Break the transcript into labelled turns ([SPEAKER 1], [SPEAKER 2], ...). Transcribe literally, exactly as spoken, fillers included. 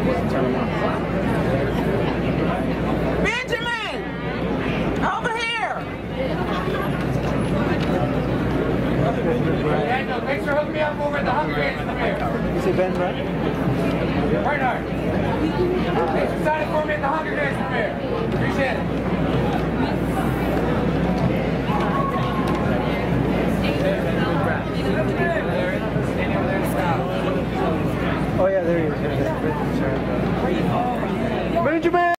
[SPEAKER 1] Benjamin! Over here!
[SPEAKER 2] Daniel, thanks for hooking me up over at the Hunger Games. Come here.
[SPEAKER 3] You say Ben, right?
[SPEAKER 2] Bernard. Thanks for signing for me at the Hunger Games. Come here. Appreciate it.
[SPEAKER 3] Oh yeah, there he is. Benjamin!